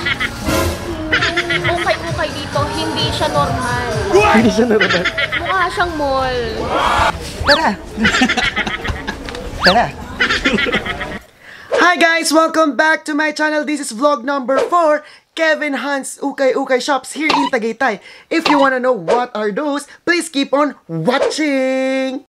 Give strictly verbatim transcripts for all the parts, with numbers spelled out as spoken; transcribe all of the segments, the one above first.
Ukay-ukay dito, hindi siya normal. Hindi siya normal. Mukha siyang mall. Tara! Tara! Hi guys! Welcome back to my channel. This is vlog number four. KevinHunts Ukay-Ukay shops here in Tagaytay. If you wanna know what are those, please keep on watching!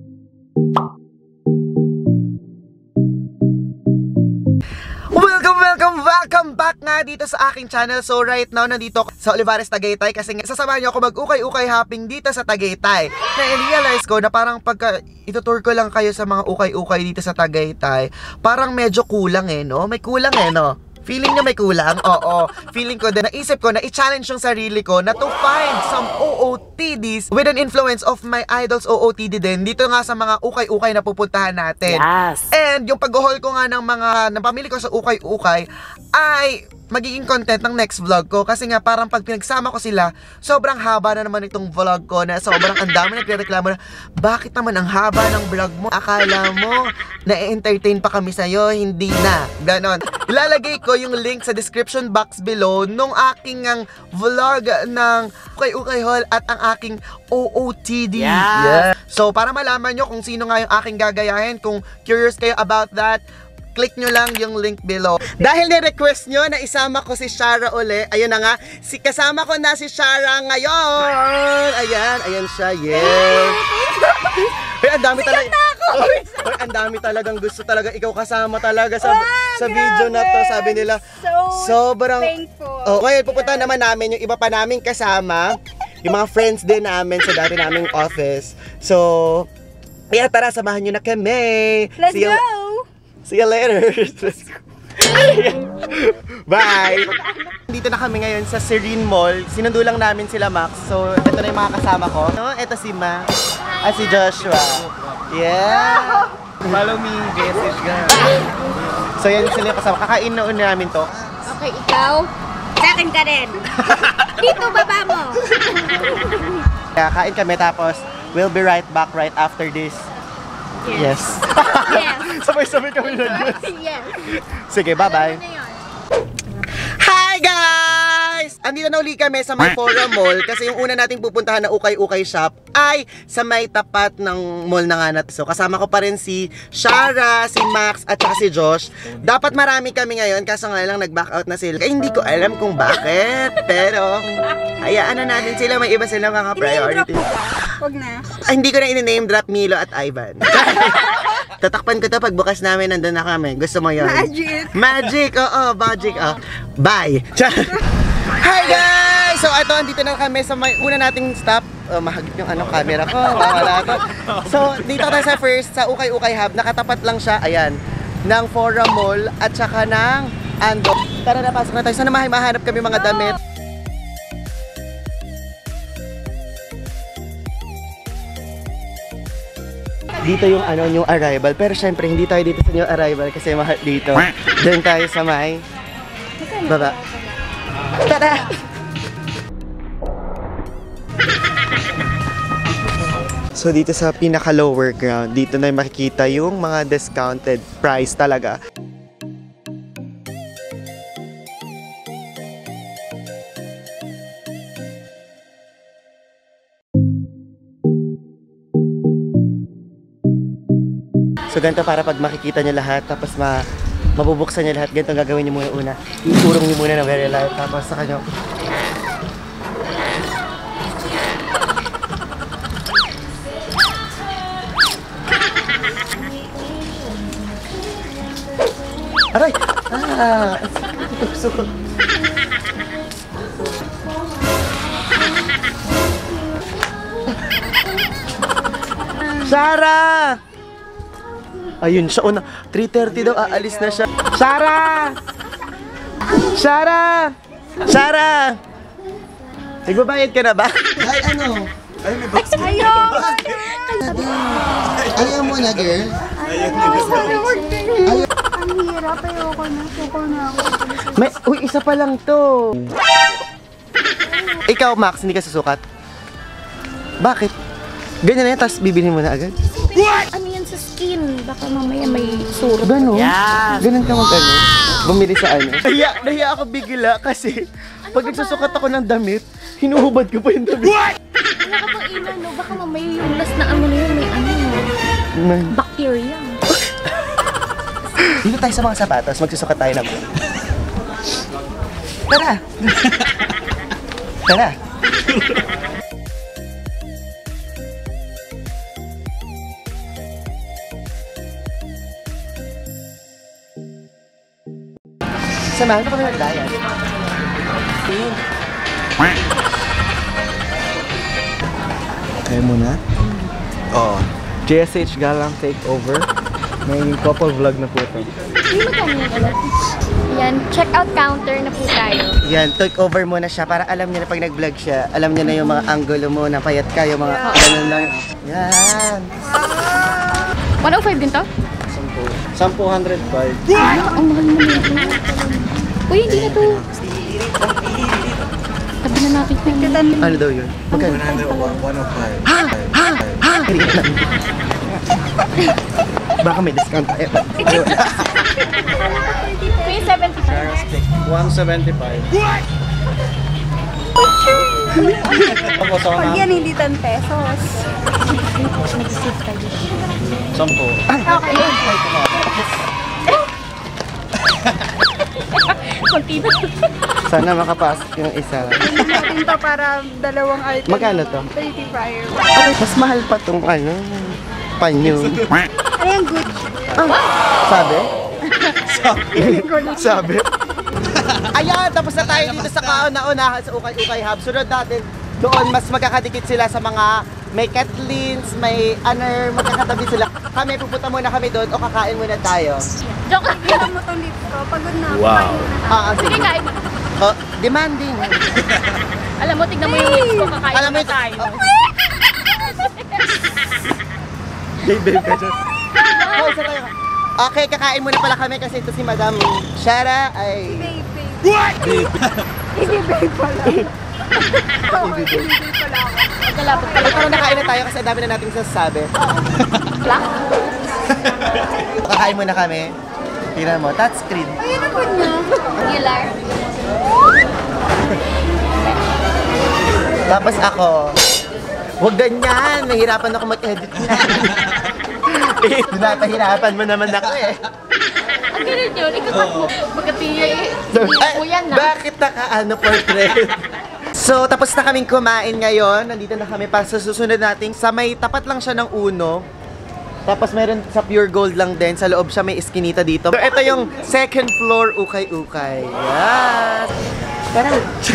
Welcome, welcome, welcome back nga dito sa aking channel. So right now, nandito sa Olivares, Tagaytay kasi sasamahan niyo ako mag-ukay-ukay hopping dito sa Tagaytay. Na-realize ko na parang pagka itutour ko lang kayo sa mga ukay-ukay dito sa Tagaytay, parang medyo kulang eh, no? May kulang eh, no? Feeling niya may kulang? Oo. Feeling ko din, naisip ko na i-challenge yung sarili ko na to find some O O T Ds with an influence of my idol's O O T D din dito nga sa mga ukay-ukay na pupuntahan natin. Yes. And yung pag-haul ko nga ng mga napamili ko sa ukay-ukay ay magiging content ng next vlog ko kasi nga parang pag pinagsama ko sila, sobrang haba na naman itong vlog ko na sobrang ang dami nagre-reklamo na bakit naman ang haba ng vlog mo? Akala mo na-entertain pa kami sa'yo? Hindi na. Ganon. Ilalagay ko yung link sa description box below nung aking ang vlog ng ukay-ukay haul at ang aking O O T D. Yeah. Yeah. So para malaman nyo kung sino nga yung aking gagayahin, kung curious kayo about that, click nyo lang yung link below. Dahil ni-request nyo na isama ko si Chiara uli, ayun na nga, si kasama ko na si Chiara ngayon. Ayan, ayan siya, yes. Ay, ang dami talaga. Ay, ang dami talagang gusto talaga ikaw kasama talaga sa, sa video na to. Sabi nila, sobrang thankful. Oh, ngayon, pupunta naman namin yung iba pa naming kasama, yung mga friends din namin sa dati naming office. So, kaya tara, samahan nyo na kami. Let's See you, go! See you later. Bye! Dito na kami ngayon sa Serene Mall. Sinundo lang namin sila Max. So, ito na yung mga kasama ko. No, ito si Max. At si Joshua. Yeah! Follow me, message ka. So, yan sila yung kasama. Kakain na una namin to. Okay, ikaw? Sa akin ka rin. Dito, baba mo. Kaya kain kami tapos we'll be right back right after this. Yes. Yes. Sabay-sabay kami na yes. Yes. Sige, bye-bye. Hi guys! Andito na uli kami sa may Forum Mall kasi yung una nating pupuntahan na ukay-ukay shop ay sa may tapat ng mall na nga natin. So kasama ko pa rin si Chiara, si Max at saka si Josh. Dapat marami kami ngayon kaso nga lang nag-back out na sila. Eh, hindi ko alam kung bakit pero hayaan na natin sila, may iba silang mga priority. Huwag na. Ay, hindi ko na in-name drop Milo at Ivan. Tatakpan ko to pag bukas namin, nandun na kami. Gusto mo yun? Magic! Magic! Oo, magic! Oh. Bye! Hi guys! So, ito, andito na kami sa may una nating stop. Oh, mahagip yung ano, camera ko. Wala to. So, dito tayo sa first, sa Ukay-Ukay Hub. Nakatapat lang siya, ayan, ng Forum Mall at saka ng Ando. Tara na, pasok na tayo. Sana mahanap kami mga damit. Dito yung ano, new arrival. Pero syempre, hindi tayo dito sa new arrival kasi mahal dito. Doon tayo sa may baba. Tada! So dito sa pinaka lower ground, dito na makikita yung mga discounted price talaga. So ganito para pag makikita niyo lahat, tapos ma mabubuksan niyo lahat, ganito gagawin niyo muna una. Iurong niyo muna ng very light, tapos sa kanyo. Aray! Ah! Suko. Chiara! Ayun siya, una. three thirty daw, aalis na siya. Chiara! Chiara! Chiara! Nagbabayad ka na ba? Ay, ano? Ay, may box. Ayaw! Ayaw mo na, girl? Ayaw! Ayaw! Ang hirap, ayoko na. Suko na ako. May, uy, isa pa lang to. Ikaw, Max, hindi ka susukat? Bakit? Ganyan na yan, tapos bibilhin mo na agad? Ano yan sa skin? Baka mamaya may surot. Gano'n? Yan. Ganun ka mag ano? Bumili sa ano? Nahiya, nahiya ako bigla kasi pag nagsusukat ako ng damit, hinuhubad ko pa yung damit. Wala ka pang ina, no? Baka mamaya yung last na ano na yun, may ano, Man. bacteria. Dito tayo sa mga sapatos, magsusukat tayo ng... Tara! Tara! Samahan mo kami maglayas. Kaya mo na? Oo. J S H Galang Takeover. May couple vlog na po ito. Hindi mo kami alam. Yan, check-out counter na po tayo. Yan, take over muna siya para alam niya na pag nag-vlog siya, alam niya na yung mga angulo mo, na payat ka, yung mga ganun lang. Yan. one oh five din to? Sampu hundred five. Ay, ang mahal mo na. Uy, hindi na to. Tabi na natin kung... Ano daw yun? Magkano? one oh five. Ha! Ha! Ha! Baka may discount tayo. Uy, seventy-five. one seventy-five. Ako sa Pag mga yan hindi ten pesos. Nag-save tayo. sampu. Okay. Kunti na. Sana makapasok yung isa. Natin to para dalawang item. Magkano to? thirty-five. Mas mahal pa tong ano, panyo. Ano yung Gucci? Sabi? Sabi? Ayan, tapos na tayo dito sa kauna-unahan sa Ukay-Ukay Hub. Sunod natin, doon mas magkakadikit sila sa mga may Katlins, may Anner, magkakatabi sila. Kami, pupunta muna kami doon o kakain muna tayo. Joke lang. Kailan mo tong lips ko? Pagod na ako. Wow. Ah, ah, Sige, sige. kain. Oh, demanding. Alam mo, tignan mo yung lips ko, kakain Alam mo na ito. tayo. Babe, ka dyan. Oh, isa tayo. Okay, kakain muna pala kami kasi ito si Madam Chiara ay... Babe, babe. Hindi babe pala. Oo, hindi babe pala ako. Kalapot ka. Ay, parang nakain na tayo kasi ang dami na nating sasabi. Black? Kakain muna kami. Tingnan mo, touchscreen. Ayun ako niya. Regular. Tapos ako, huwag ganyan, nahirapan ako mag-edit na. Eh, pinapahirapan mo naman ako eh. Ang ganun yun. Ikakat mo. Magkatiya eh. Ay, Hindi yan na. bakit naka-ano portrait? So, tapos na kaming kumain ngayon. Nandito na kami para sa susunod nating sa may tapat lang siya ng Uno. Tapos meron sa Pure Gold lang din. Sa loob siya may iskinita dito. So, ito yung second floor Ukay-Ukay. Yes! Tara!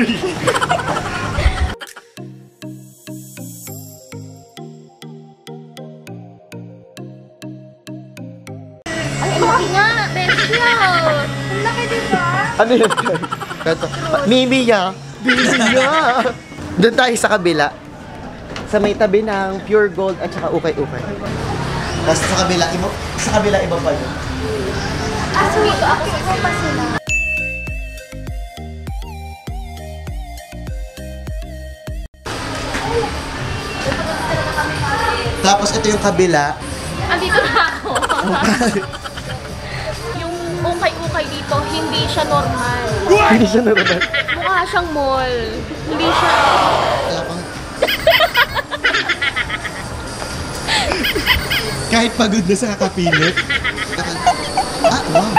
Ang laki nga. Bestial. Ang laki diba? Ano yun? Ito. Mimiya! Mimiya! Doon tayo sa kabila. Sa may tabi ng Pure Gold at saka Ukay-Ukay. Tapos sa kabila, iba, sa kabila iba pa yun. Ah, so ito. Ako ko pa sila. Tapos ito yung kabila. Andito na ako. Yung ukay-ukay dito, hindi siya normal. Hindi siya naroon. Mukha siyang mall. Hindi siya... Kahit pagod na sa kakapilit. Ah, wow.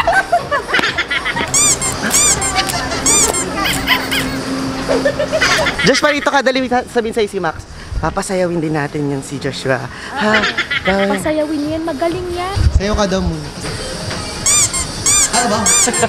Josh, parito ka, dali sabihin sa'yo si Max. Papasayawin din natin yan si Joshua. Ha? Bye. Pasayawin yan, magaling yan. Sayo ka daw muna. Ano ba?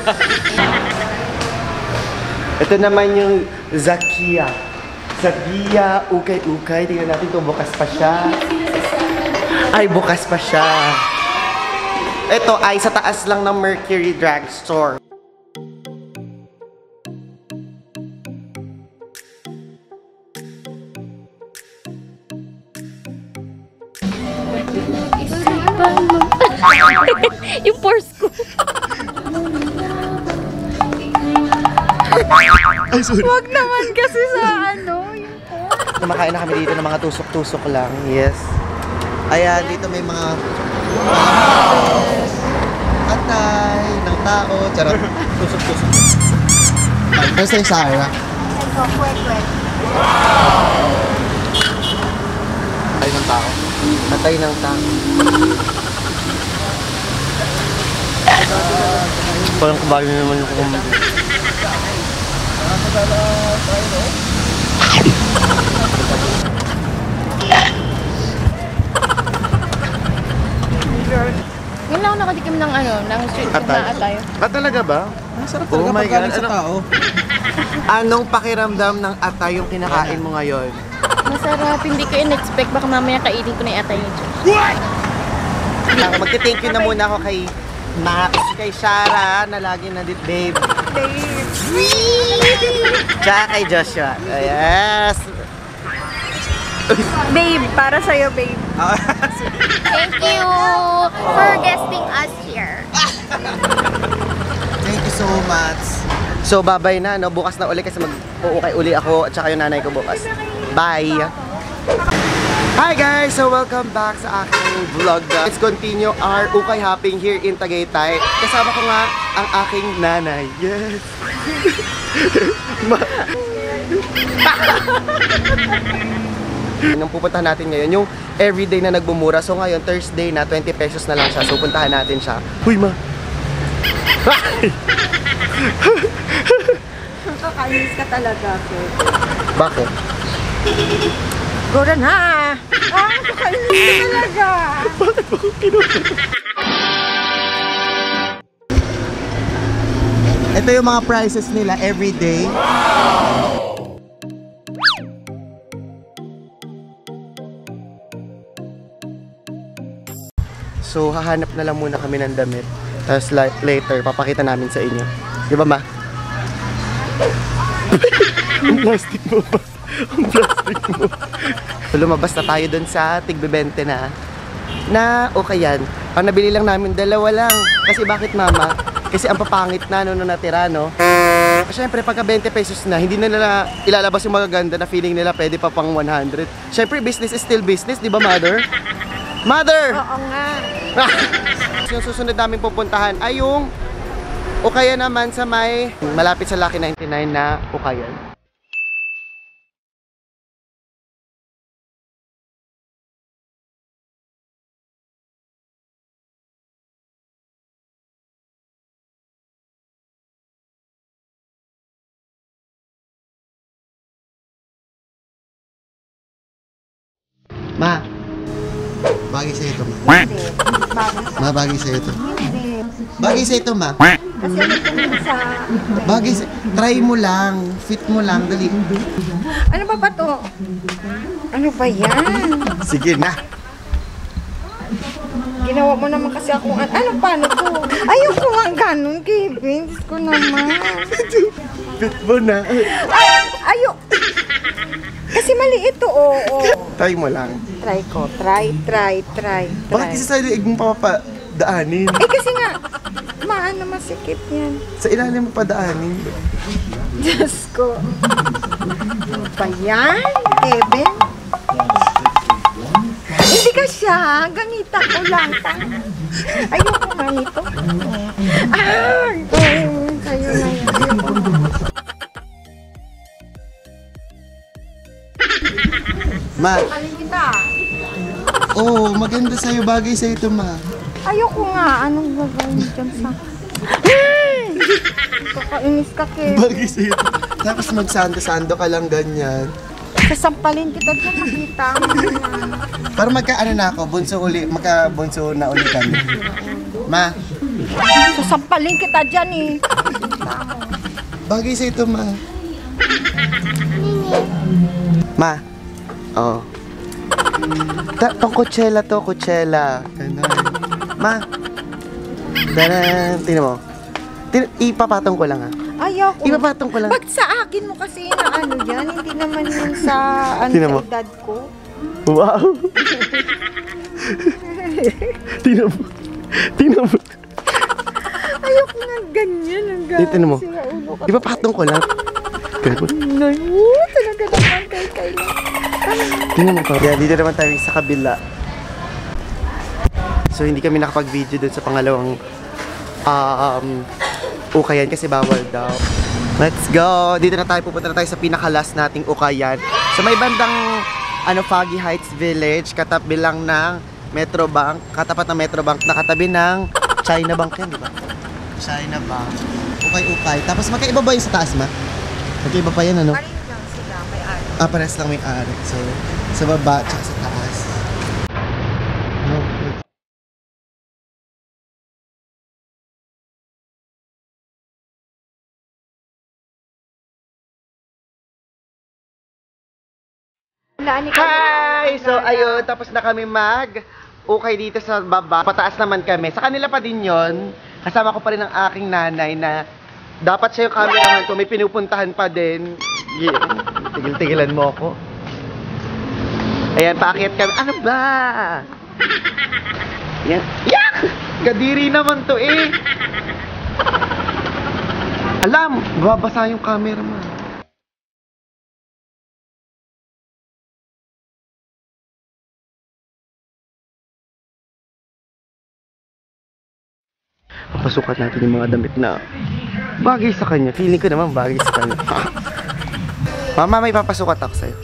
Ito naman yung Zakia. Zakia, Ukay-Ukay. Tingnan natin kung bukas pa siya. Ay, bukas pa siya. Ito ay sa taas lang ng Mercury Drugstore. Yung pores ko. Ay, sorry. Huwag naman kasi sa ano, yung kumakain na kami dito ng mga tusok-tusok lang. Yes. Ayan, dito may mga atay ng tao. Charot. Tusok-tusok. Ano sa'yo, Sarah? Ito, kwek-kwek. Atay ng tao. Atay ng tao. Parang kumain naman yung kumain. Yun lang ako nakatikim ng ano, ng street food Atay? na atay. Ah, talaga ba? Masarap Oh talaga my pag galing God, sa ano- tao. Anong pakiramdam ng atay yung kinakain mo ngayon? Masarap, hindi ko in-expect. Baka mamaya kainin ko na yung atay niyo. Ako, magti-thank you na muna ako kay Max, kay Shara, na lagi nandit, babe. Babe. Tsaka kay Joshua. Yes! Babe, para sa'yo, babe. Thank you for guesting us here. Thank you so much. So, babay na, no? Bukas na uli kasi mag-uukay uli ako at saka yung nanay ko bukas. Bye! Hi guys! So, welcome back sa aking vlog. Let's continue our ukay hopping here in Tagaytay. Kasama ko nga ang aking nanay. Yes! Nung pupuntahan natin ngayon, yung everyday na nagbumura. So ngayon, Thursday na, twenty pesos na lang siya. So puntahan natin siya. Huy ma! Nakakainis ka talaga, sir. Bakit? Gora na! Ah, nakakainis ka talaga! Bakit ba kung kinuha? Ito yung mga prices nila everyday. So, hahanap na lang muna kami ng damit. Tapos later, papakita namin sa inyo. Di ba, ma? Ang plastic mo ba? Ang plastic mo. So, lumabas na tayo dun sa tigbibente na. Na, okay yan. Ang nabili lang namin, dalawa lang. Kasi bakit, mama? Kasi ang papangit na, no, no natira, no? Siyempre, pagka twenty pesos na, hindi na nila ilalabas yung magaganda na feeling nila pwede pa pang one hundred. Siyempre, business is still business, di ba, mother? Mother! Oo nga. Yung susunod namin pupuntahan ay yung Ukayan naman sa may malapit sa Lucky ninety-nine na Ukayan. Ma, bagay sa'yo ito, ma. Ma, bagay sa'yo ito. Bagay sa'yo ito, ma. Kasi nagtingin sa... Bagay sa'yo. Try mo lang. Fit mo lang. Dali. Ano ba ba to? Ano ba yan? Sige na. Ginawa mo naman kasi ako. An ano paano to? Ayoko nga ganun, Kevin. Diyos ko naman. Fit mo na. Ay, ayok. Kasi mali ito, oo. Oh, oh. Try mo lang. Try ko. Try, try, try, Bakit try. kasi sa liig mo papadaanin? Eh kasi nga, maano masikip yan. Sa ilalim mo padaanin. Diyos ko. Ano ba yan, Kevin? Hindi ka siya. Ganita ko lang. Ayoko nga nito. Ah! Oh, sa'yo na yan. Ayoko. Ma, Alin kita? oo, oh, maganda sa'yo. Bagay sa'yo ito, ma. Ayoko nga. Anong gagawin dyan sa... Hey! Kakainis ka, Kevin. Bagay sa'yo ito. Tapos magsando-sando ka lang ganyan. Sasampalin kita dyan. Makita mo na. Para magka-ano na ako, bunso uli, magka-bunso na uli kami. Ma, Sasampalin kita dyan eh. bagay sa'yo ito, ma. Ma, oo. Oh. Tong kutsela to, kutsela. Ganun. Ma. Taran, tingnan mo. Tin ipapatong ko lang ha. Ayoko. Ipapatong ko lang. Ba't sa akin mo kasi na ano yan? Hindi naman yun sa ano Tingnan mo. sa edad ko. Wow. Tingnan mo. Tingnan mo. Ayoko nga ganyan. Ang gano'n. Tingnan mo. Sira ulo ka. Ipapatong ko lang. Ganun. Nay, woo, talaga naman kay kay. Tingnan mo pa. Yeah, dito naman tayo sa kabila. So, hindi kami nakapag-video dun sa pangalawang um, ukayan kasi bawal daw. Let's go! Dito na tayo, pupunta na tayo sa pinaka-last nating ukayan. Sa may bandang ano, Foggy Heights Village, katabi lang ng Metro Bank, katapat ng Metro Bank, nakatabi ng China Bank yan, di ba? China Bank. Ukay-Ukay. Tapos magkaiba ba yung sa taas, ma? Magkaiba pa yan, ano? Parin lang sila, may ari. Ah, pares lang may ari. So, sa baba, tsaka sa taas. Okay. Hi! So, ayun, tapos na kami mag ukay dito sa baba. Pataas naman kami. Sa kanila pa din yon. Kasama ko pa rin ang aking nanay na dapat siya yung cameraman ko. May pinupuntahan pa din. Yeah. Tigil-tigilan mo ako. Ayan, paakyat kami. Ano ba? Yan. Yak! Kadiri naman to eh. Alam, babasa yung camera mo. Papasukat natin yung mga damit na bagay sa kanya. Feeling ko naman bagay sa kanya. Mama, may papasukat ako sa'yo.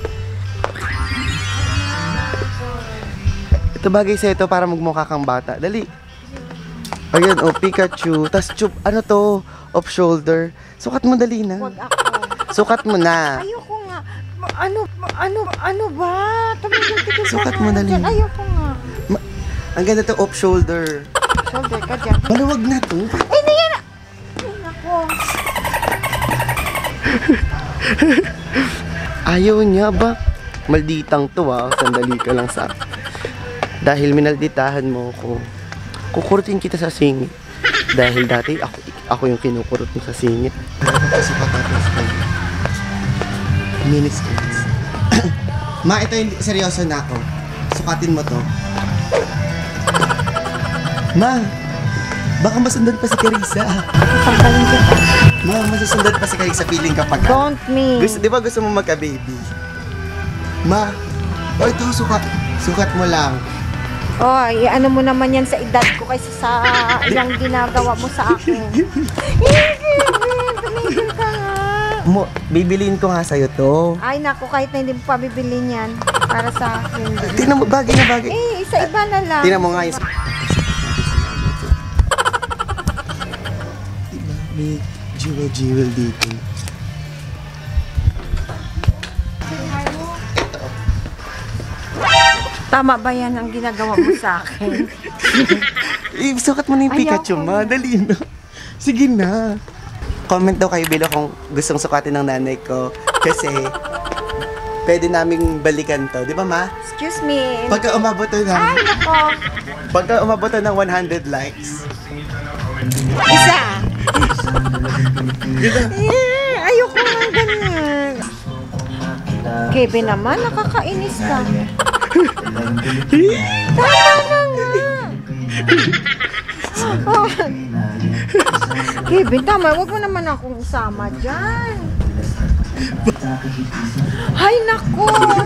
Ito bagay sa'yo ito para magmukha kang bata. Dali. Ayan, oh, Pikachu. Tas chup, ano to? Off shoulder. Sukat mo, dali na. Huwag ako. Sukat mo na. Ayoko nga. Ma- Ano, ma- ano, ano ba? Tumigil-tigil ka Sukat na mo, dali. dyan. Ayoko nga. Ma- ang ganda to, off shoulder. Shoulder ka dyan. Maluwag na to. Ay, na yan! Ay, nako. Ayaw niya ba? Malditang to ah. Sandali ka lang sa... Dahil minalditahan mo ko, kukurutin kita sa singit. Dahil dati ako ako yung kinukurot mo sa singit. Pasukat natin sa kanya. Minutes minutes. Ma, ito yung seryoso na ako. Sukatin mo to. Ma, baka masundan pa si Carissa. Pagbalin kita. Ma, masusundan pa si Carissa, feeling kapag... Don't me. Gusto, di ba gusto mo magka-baby? Ma, o ito, sukat. Sukat mo lang. Oy, ano mo naman yan sa edad ko kaysa sa yung ginagawa mo sa akin. Tumigil ka nga. Mo, bibiliin ko nga sa'yo to. Ay, naku, kahit na hindi mo pa bibilin yan para sa akin. Tingnan mo, bagay na bagay. Eh, sa iba na lang. Tingnan mo nga yung... Diba, may jewel-jewel dito. Tama ba yan ang ginagawa mo sa akin? Eh, sukat mo na yung Pikachu, Ayoko. ma. Dali na. Sige na. Comment daw kayo Bilo kung gustong sukatin ng nanay ko. Kasi, pwede naming balikan to. Di ba, ma? Excuse me. Pagka umabot to ng... Ay, nako. Pagka umabot to ng one hundred likes. Isa. Di ba? Eh, ayoko nga ganyan. Kevin naman, nakakainis ka. Tama na nga. Oh. Kevin, tama. Huwag mo naman akong isama dyan. Ay, naku.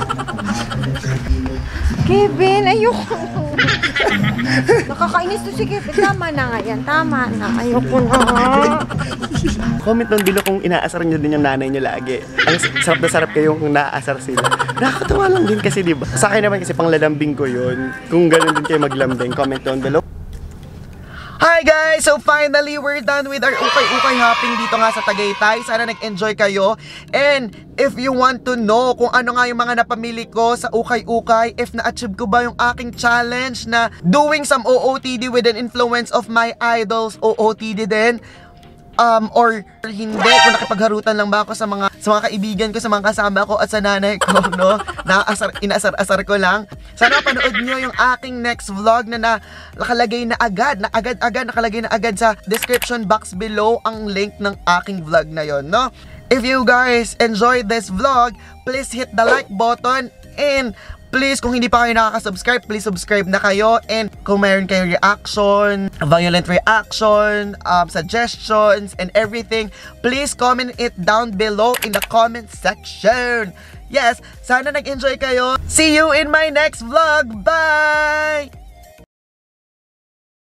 Kevin, ayoko. Nakakainis to si Kevin. Tama na nga yan. Tama na. Ayoko na. Comment doon Bilo kung inaasar nyo din yung nanay nyo lagi. Ang sarap na sarap kayo kung naaasar sila. Nakakatawa lang din kasi diba? Sa akin naman kasi panglalambing ko yun. Kung gano'n din kayo maglambing, comment down below. Hi guys! So finally, we're done with our ukay-ukay hopping dito nga sa Tagaytay. Sana nag-enjoy kayo. And if you want to know kung ano nga yung mga napamili ko sa ukay-ukay, if na-achieve ko ba yung aking challenge na doing some O O T D with an influence of my idols O O T D din, Um, or hindi, kung nakipagharutan lang ba ako sa mga sa mga kaibigan ko, sa mga kasama ko at sa nanay ko, no? Naasar, inaasar-asar ko lang. Sana panood nyo yung aking next vlog na, na nakalagay na agad, na agad-agad, nakalagay na agad sa description box below ang link ng aking vlog na yon, no? If you guys enjoyed this vlog, please hit the like button and please, kung hindi pa kayo nakaka-subscribe, please subscribe na kayo. And kung mayroon kayong reaction, violent reaction, um, suggestions, and everything, please comment it down below in the comment section. yes, sana nag-enjoy kayo. See you in my next vlog. Bye!